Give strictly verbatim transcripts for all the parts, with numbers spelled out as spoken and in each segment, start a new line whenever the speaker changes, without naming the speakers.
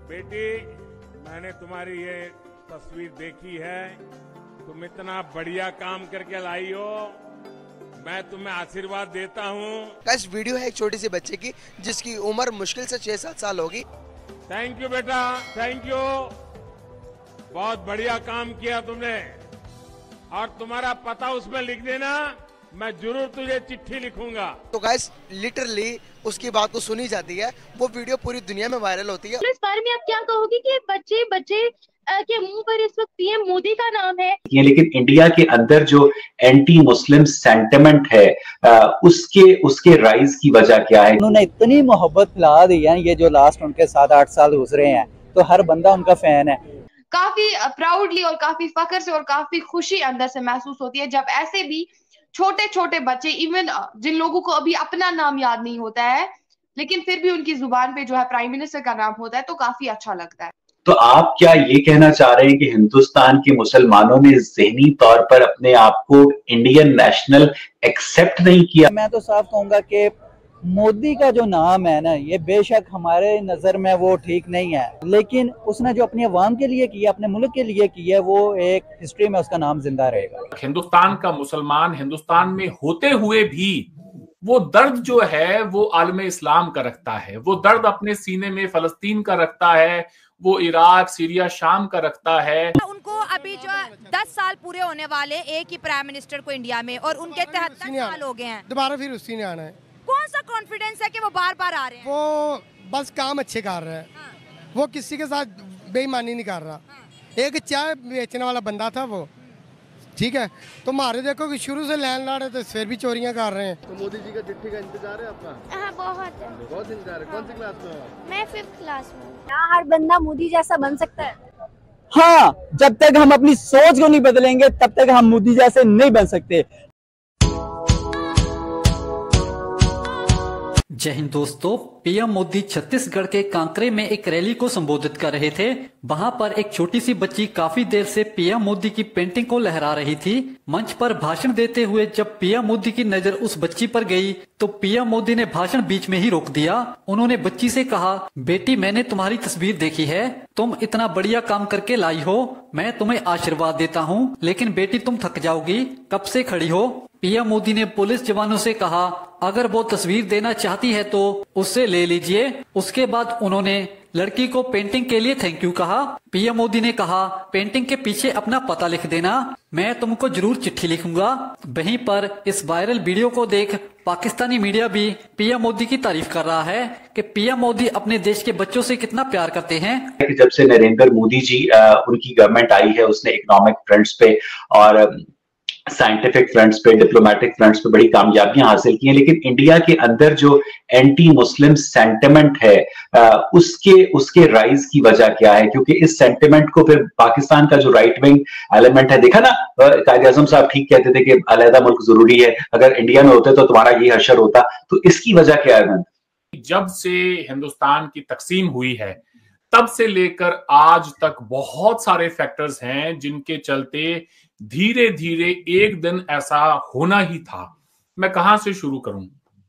बेटी, मैंने तुम्हारी ये तस्वीर देखी है। तुम इतना बढ़िया काम करके लाई हो, मैं तुम्हें आशीर्वाद देता हूँ।
गाइस, वीडियो है एक छोटी सी बच्चे की जिसकी उम्र मुश्किल से छह सात साल होगी।
थैंक यू बेटा, थैंक यू। बहुत बढ़िया काम किया तुमने, और तुम्हारा पता उसमें लिख देना, मैं जरूर तुझे चिट्ठी लिखूंगा।
तो गाइस, लिटरली उसकी बात को सुनी जाती है, वो वीडियो पूरी दुनिया में वायरल होती है।
तो इस बारे में आप क्या कहोगे कि बच्चे बच्चे के मुंह पर इस वक्त पीएम मोदी का नाम है,
लेकिन इंडिया के अंदर जो एंटी मुस्लिम सेंटिमेंट है, उसके उसके राइज की वजह क्या है?
उन्होंने इतनी मोहब्बत फैला दी है, ये जो लास्ट उनके सात आठ साल गुजरे हैं, तो हर बंदा उनका फैन है।
काफी प्राउडली और काफी फख्र से और काफी खुशी अंदर से महसूस होती है जब ऐसे भी छोटे छोटे बच्चे, इवन जिन लोगों को अभी अपना नाम याद नहीं होता है, लेकिन फिर भी उनकी जुबान पे जो है प्राइम मिनिस्टर का नाम होता है, तो काफी अच्छा लगता है।
तो आप क्या ये कहना चाह रहे हैं कि हिंदुस्तान के मुसलमानों ने ज़हनी तौर पर अपने आप को इंडियन नेशनल एक्सेप्ट नहीं किया?
मैं तो साफ कहूंगा कि मोदी का जो नाम है ना, ये बेशक हमारे नजर में वो ठीक नहीं है, लेकिन उसने जो अपनी अवाम के लिए किया, अपने मुल्क के लिए किया, वो एक हिस्ट्री में उसका नाम जिंदा रहेगा।
हिंदुस्तान का मुसलमान हिंदुस्तान में होते हुए भी वो दर्द जो है वो आलम इस्लाम का रखता है, वो दर्द अपने सीने में फलस्तीन का रखता है, वो इराक, सीरिया, शाम का रखता है।
उनको अभी जो दस साल पूरे होने वाले एक ही प्राइम मिनिस्टर को इंडिया में, और उनके तिहत्तर साल हो गए हैं,
दोबारा फिर उसी ने आना है।
कौन सा कॉन्फिडेंस है कि वो बार बार आ रहे हैं?
वो बस काम अच्छे कर रहे हैं। हाँ। वो किसी के साथ बेईमानी नहीं कर रहा। हाँ। एक चाय बेचने वाला बंदा था वो, ठीक है, तो हमारे देखो कि शुरू से लैंडलॉर्ड है, तो फिर भी चोरियां कर रहे हैं।
तो मोदी जी का चिट्ठी का इंतजार है आपका?
हाँ, बहुत है।
बहुत इंतजार है। कौन सी क्लास में हो?
मैं फिफ्थ क्लास में हूँ। क्या हर बंदा मोदी जैसा बन सकता है?
हाँ, जब तक हम अपनी सोच को नहीं बदलेंगे तब तक हम मोदी जैसे नहीं बन सकते।
जय हिंद दोस्तों, पीएम मोदी छत्तीसगढ़ के कांकरे में एक रैली को संबोधित कर रहे थे। वहां पर एक छोटी सी बच्ची काफी देर से पीएम मोदी की पेंटिंग को लहरा रही थी। मंच पर भाषण देते हुए जब पीएम मोदी की नजर उस बच्ची पर गई तो पीएम मोदी ने भाषण बीच में ही रोक दिया। उन्होंने बच्ची से कहा, बेटी, मैंने तुम्हारी तस्वीर देखी है, तुम इतना बढ़िया काम करके लाई हो, मैं तुम्हें आशीर्वाद देता हूँ, लेकिन बेटी तुम थक जाओगी, कब से खड़ी हो? पीएम मोदी ने पुलिस जवानों से कहा, अगर वो तस्वीर देना चाहती है तो उससे ले लीजिए। उसके बाद उन्होंने लड़की को पेंटिंग के लिए थैंक यू कहा। पीएम मोदी ने कहा, पेंटिंग के पीछे अपना पता लिख देना, मैं तुमको जरूर चिट्ठी लिखूंगा। वहीं पर इस वायरल वीडियो को देख पाकिस्तानी मीडिया भी पीएम मोदी की तारीफ कर रहा है कि पीएम मोदी अपने देश के बच्चों से कितना प्यार करते हैं।
जब से नरेंद्र मोदी जी उनकी गवर्नमेंट आई है, उसने इकोनॉमिक फ्रंट्स पे और साइंटिफिक फ्रंट्स पे, डिप्लोमेटिक फ्रंट्स पे बड़ी कामयाबियां हासिल की हैं, लेकिन इंडिया के अंदर जो एंटी मुस्लिम सेंटिमेंट है, उसके उसके राइज की वजह क्या है? क्योंकि इस सेंटिमेंट को फिर पाकिस्तान का जो राइट विंग एलिमेंट है, देखा ना, कायद आजम साहब ठीक कहते थे कि अलहदा मुल्क जरूरी है, अगर इंडिया में होते तो तुम्हारा ये हशर होता। तो इसकी वजह क्या है?
जब से हिंदुस्तान की तकसीम हुई है तब से लेकर आज तक बहुत सारे फैक्टर्स हैं जिनके चलते धीरे धीरे एक दिन ऐसा होना ही था। मैं कहां से शुरू करूं?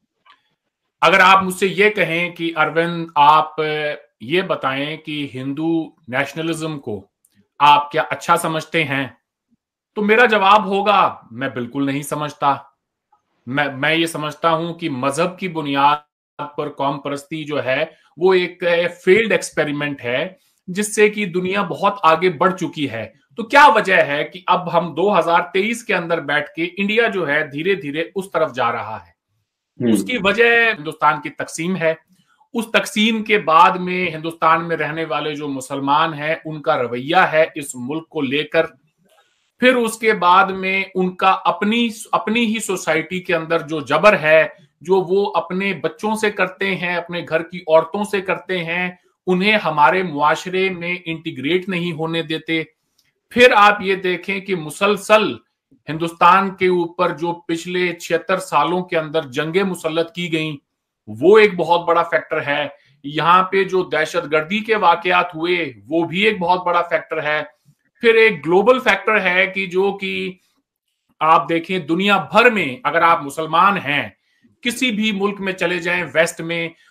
अगर आप मुझसे ये कहें कि अरविंद, आप ये बताएं कि हिंदू नेशनलिज्म को आप क्या अच्छा समझते हैं, तो मेरा जवाब होगा, मैं बिल्कुल नहीं समझता। मैं मैं ये समझता हूं कि मजहब की बुनियाद पर कौम परस्ती जो है वो एक फेल्ड एक्सपेरिमेंट है जिससे कि दुनिया बहुत आगे बढ़ चुकी है। तो क्या वजह है कि अब हम दो हज़ार तेईस के अंदर बैठ के इंडिया जो है धीरे धीरे उस तरफ जा रहा है? उसकी वजह हिंदुस्तान की तकसीम है। उस तकसीम के बाद में हिंदुस्तान में रहने वाले जो मुसलमान हैं उनका रवैया है इस मुल्क को लेकर, फिर उसके बाद में उनका अपनी अपनी ही सोसाइटी के अंदर जो जबर है, जो वो अपने बच्चों से करते हैं, अपने घर की औरतों से करते हैं, उन्हें हमारे मुआशरे में इंटीग्रेट नहीं होने देते। फिर आप ये देखें कि मुसलसल हिंदुस्तान के ऊपर जो पिछले छिहत्तर सालों के अंदर जंगें मुसल्लत की गई, वो एक बहुत बड़ा फैक्टर है। यहाँ पे जो दहशतगर्दी के वाकयात हुए वो भी एक बहुत बड़ा फैक्टर है। फिर एक ग्लोबल फैक्टर है कि जो कि आप देखें दुनिया भर में, अगर आप मुसलमान हैं किसी भी मुल्क में चले जाएं वेस्ट में,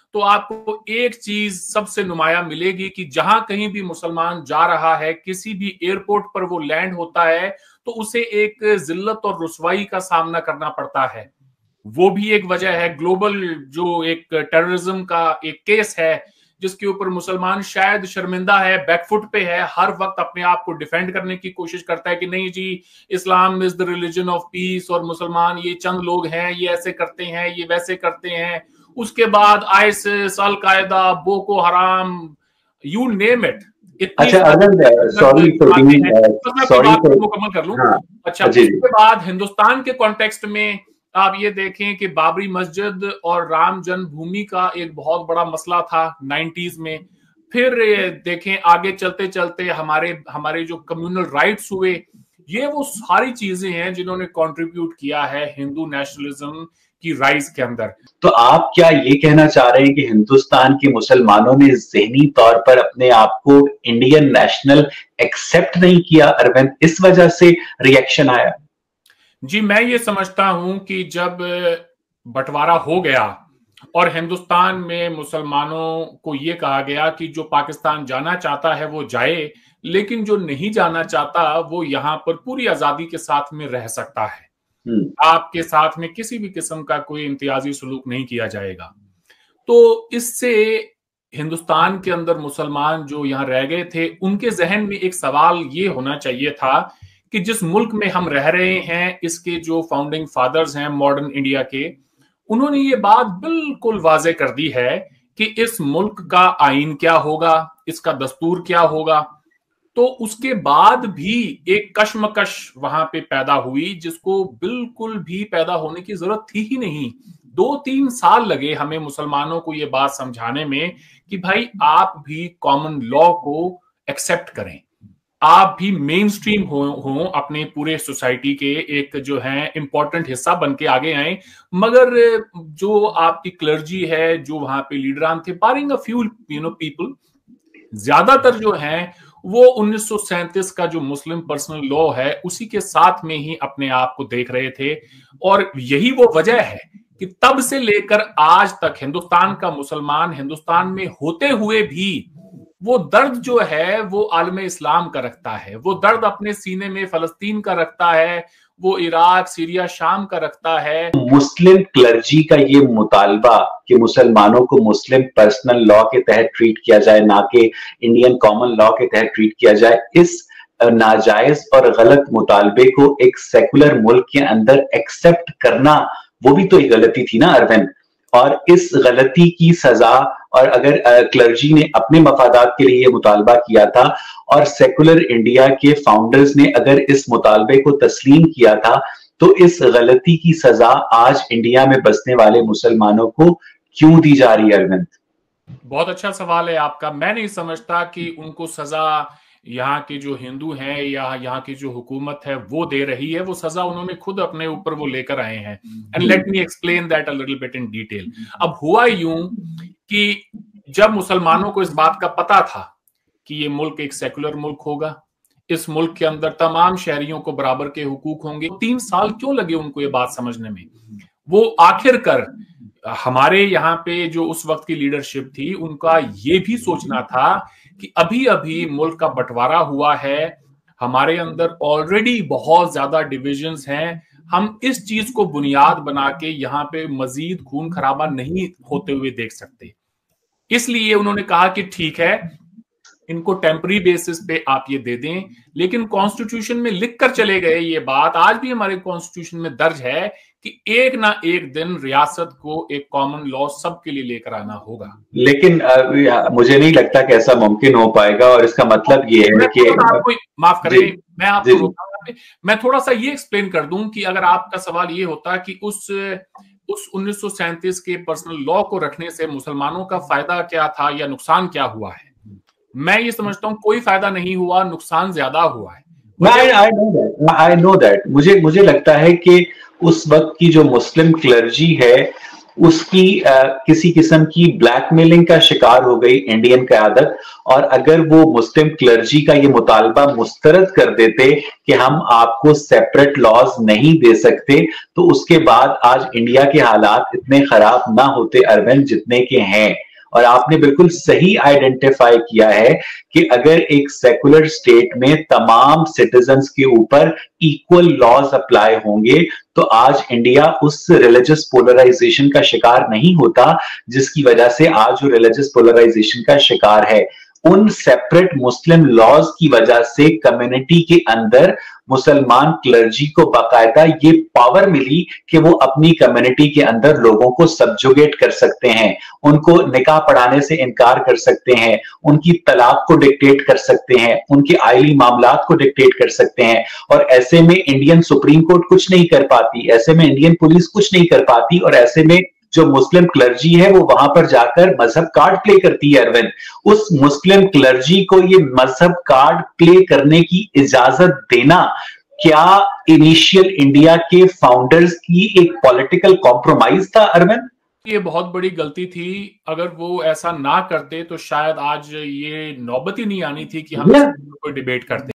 तो आपको एक चीज सबसे नुमाया मिलेगी कि जहां कहीं भी मुसलमान जा रहा है, किसी भी एयरपोर्ट पर वो लैंड होता है, तो उसे एक जिल्लत और रुसवाई का सामना करना पड़ता है। वो भी एक वजह है। ग्लोबल जो एक टेररिज्म का एक केस है जिसके ऊपर मुसलमान शायद शर्मिंदा है, बैकफुट पे है, हर वक्त अपने आप को डिफेंड करने की कोशिश करता है कि नहीं जी, Islam is the religion of peace और मुसलमान ये चंद लोग हैं, ये ऐसे करते हैं, ये वैसे करते हैं। उसके बाद आईएसआईएस, अल कायदा, बोको हराम, यू नेम इट।
अच्छा Arvind, sorry for being sorry for
मुकम्मल कर लूं। अच्छा, उसके बाद हिंदुस्तान के कॉन्टेक्स्ट में आप ये देखें कि बाबरी मस्जिद और राम जन्मभूमि का एक बहुत बड़ा मसला था नाइंटीज़ में। फिर देखें आगे चलते चलते हमारे हमारे जो कम्युनल राइट्स हुए, ये वो सारी चीजें हैं जिन्होंने कंट्रीब्यूट किया है हिंदू नेशनलिज्म की राइज के अंदर।
तो आप क्या ये कहना चाह रहे हैं कि हिंदुस्तान के मुसलमानों ने ज़हनी तौर पर अपने आप को इंडियन नेशनल एक्सेप्ट नहीं किया अरविंद, इस वजह से रिएक्शन आया?
जी, मैं ये समझता हूं कि जब बंटवारा हो गया और हिंदुस्तान में मुसलमानों को ये कहा गया कि जो पाकिस्तान जाना चाहता है वो जाए, लेकिन जो नहीं जाना चाहता वो यहाँ पर पूरी आजादी के साथ में रह सकता है, आपके साथ में किसी भी किस्म का कोई इम्तियाजी सलूक नहीं किया जाएगा। तो इससे हिंदुस्तान के अंदर मुसलमान जो यहाँ रह गए थे, उनके जहन में एक सवाल ये होना चाहिए था कि जिस मुल्क में हम रह रहे हैं, इसके जो फाउंडिंग फादर्स हैं मॉडर्न इंडिया के, उन्होंने ये बात बिल्कुल वाजे कर दी है कि इस मुल्क का आईन क्या होगा, इसका दस्तूर क्या होगा। तो उसके बाद भी एक कशमकश वहां पे पैदा हुई जिसको बिल्कुल भी पैदा होने की जरूरत थी ही नहीं। दो तीन साल लगे हमें मुसलमानों को ये बात समझाने में कि भाई आप भी कॉमन लॉ को एक्सेप्ट करें, आप भी मेन स्ट्रीम हो, हो अपने पूरे सोसाइटी के एक जो है इंपॉर्टेंट हिस्सा बन के आगे आए। मगर जो आपकी क्लर्जी है, जो वहां पे लीडरान थे, barring a few you know people, ज्यादातर जो हैं वो उन्नीस सौ सैंतीस का जो मुस्लिम पर्सनल लॉ है उसी के साथ में ही अपने आप को देख रहे थे। और यही वो वजह है कि तब से लेकर आज तक हिंदुस्तान का मुसलमान हिंदुस्तान में होते हुए भी वो दर्द जो है वो आलम इस्लाम का रखता है, वो दर्द अपने सीने में फलस्तीन का रखता है, वो इराक, सीरिया, शाम का रखता है।
मुस्लिम क्लर्जी का ये मुतालबा कि मुसलमानों को मुस्लिम पर्सनल लॉ के तहत ट्रीट किया जाए, ना कि इंडियन कॉमन लॉ के तहत ट्रीट किया जाए, इस नाजायज और गलत मुतालबे को एक सेकुलर मुल्क के अंदर एक्सेप्ट करना, वो भी तो एक गलती थी ना अरविंद। और इस गलती की सजा, और अगर क्लर्जी ने अपने मफादात के लिए मुतालबा किया था और सेकुलर इंडिया के फाउंडर्स ने अगर इस मुतालबे को तस्लीम किया था, तो इस गलती की सजा आज इंडिया में बसने वाले मुसलमानों को क्यों दी जा रही है अरविंद?
बहुत अच्छा सवाल है आपका। मैं नहीं समझता कि उनको सजा यहाँ के जो हिंदू हैं या यहाँ की जो हुकूमत है वो दे रही है, वो सजा उन्होंने खुद अपने ऊपर वो लेकर आए हैं। And let me explain that a little bit in detail. अब हुआ यूं कि जब मुसलमानों को इस बात का पता था कि ये मुल्क एक सेकुलर मुल्क होगा, इस मुल्क के अंदर तमाम शहरियों को बराबर के हुकूक होंगे, तीन साल क्यों लगे उनको ये बात समझने में? वो आखिरकार हमारे यहाँ पे जो उस वक्त की लीडरशिप थी, उनका ये भी सोचना था कि अभी अभी मुल्क का बंटवारा हुआ है, हमारे अंदर ऑलरेडी बहुत ज्यादा डिविजन्स हैं, हम इस चीज को बुनियाद बना के यहाँ पे मजीद खून खराबा नहीं होते हुए देख सकते। इसलिए उन्होंने कहा कि ठीक है, इनको टेम्पररी बेसिस पे आप ये दे दें, लेकिन कॉन्स्टिट्यूशन में लिख कर चले गए ये बात, आज भी हमारे कॉन्स्टिट्यूशन में दर्ज है कि एक ना एक दिन रियासत को एक कॉमन लॉ सबके लिए लेकर आना होगा।
लेकिन आ, मुझे नहीं लगता कि ऐसा मुमकिन हो पाएगा, और इसका मतलब ये है कि
आपको माफ करें, मैं आपको रोका, मैं थोड़ा सा ये एक्सप्लेन कर दूं कि अगर आपका सवाल ये होता कि उस उस उन्नीस सौ सैंतीस के पर्सनल लॉ को रखने से मुसलमानों का फायदा क्या था या नुकसान क्या हुआ है, मैं ये समझता हूं कोई फायदा नहीं हुआ, नुकसान ज्यादा हुआ है।
I know that, I know that. मुझे मुझे लगता है कि उस वक्त की जो मुस्लिम क्लर्जी है उसकी आ, किसी किस्म की ब्लैकमेलिंग का शिकार हो गई इंडियन क़यादत, और अगर वो मुस्लिम क्लर्जी का ये मुतालबा मुस्तरद कर देते कि हम आपको सेपरेट लॉज नहीं दे सकते, तो उसके बाद आज इंडिया के हालात इतने खराब ना होते अरविंद जितने के हैं। और आपने बिल्कुल सही आइडेंटिफाई किया है कि अगर एक सेकुलर स्टेट में तमाम सिटीजन्स के ऊपर इक्वल लॉज अप्लाई होंगे तो आज इंडिया उस रिलीजियस पोलराइजेशन का शिकार नहीं होता जिसकी वजह से आज जो रिलीजियस पोलराइजेशन का शिकार है। उन सेपरेट मुस्लिम लॉज की वजह से कम्युनिटी के अंदर मुसलमान क्लर्जी को बाकायदा ये पावर मिली कि वो अपनी कम्युनिटी के अंदर लोगों को सबजुगेट कर सकते हैं, उनको निकाह पढ़ाने से इनकार कर सकते हैं, उनकी तलाक को डिक्टेट कर सकते हैं, उनके आइली मामलात को डिक्टेट कर सकते हैं। और ऐसे में इंडियन सुप्रीम कोर्ट कुछ नहीं कर पाती, ऐसे में इंडियन पुलिस कुछ नहीं कर पाती, और ऐसे में जो मुस्लिम क्लर्जी है वो वहां पर जाकर मजहब कार्ड प्ले करती है। अरविंद, उस मुस्लिम क्लर्जी को ये मजहब कार्ड प्ले करने की इजाजत देना क्या इनिशियल इंडिया के फाउंडर्स की एक पॉलिटिकल कॉम्प्रोमाइज था अरविंद?
ये बहुत बड़ी गलती थी। अगर वो ऐसा ना करते तो शायद आज ये नौबत ही नहीं आनी थी कि हम कोई डिबेट करते।